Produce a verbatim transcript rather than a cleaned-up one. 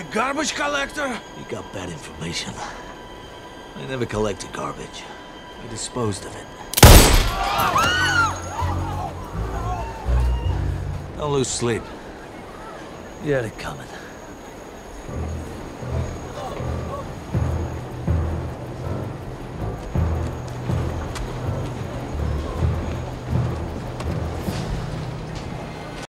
The garbage collector? You got bad information. I never collected garbage. I disposed of it. Don't lose sleep. You had it coming.